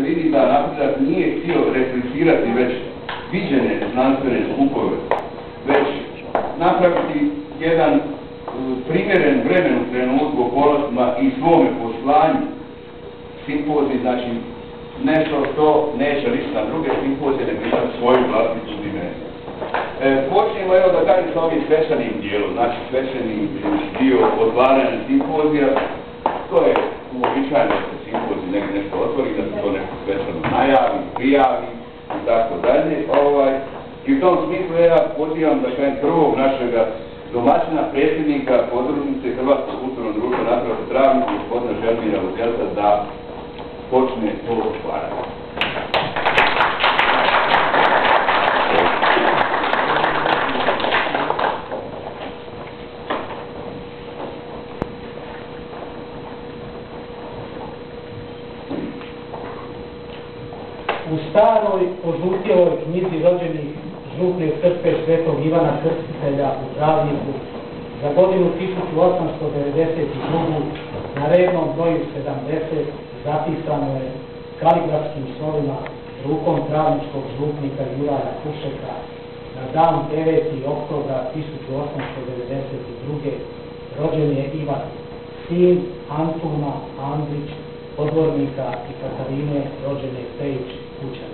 vidi da napredak nije htio replicirati već viđene znanstvene skupove, već napraviti jedan primjeren vremenu trenutku, okolnostima i svome poslanju. Simpozij, znači, nešto što neće lići na druge simpozije, nego imati svoju vlastitu dimenziju. Počnemo, evo da kažem, sa ovim svečanim dijelom, znači svečani dio otvaranja simpozija. To je uobičajeno da se simpozij nešto otvori, da se to nešto svečano najavi, prijavi i tako dalje. I u tom smislu ja pozivam da kažem prvog našega domaćina, predsjednika podružnice Hrvatskog kulturnog društva Nacionalnog Travnika, gospodina Željmira Uzelca, da počne to otvaranje. U staroj, požutjeloj knjizi rođenih župe crkve Svetog Ivana Krstitelja u Travniku za godinu 1892. na rednom broju 70 zapisano je kaligrafskim slovima rukom travničkog župnika Juraja Kušeka na dan 9. oktobra 1892. rođen je Ivan, sin Antuna Andrić, podvornika i Katarine rođene Pejić Kučan.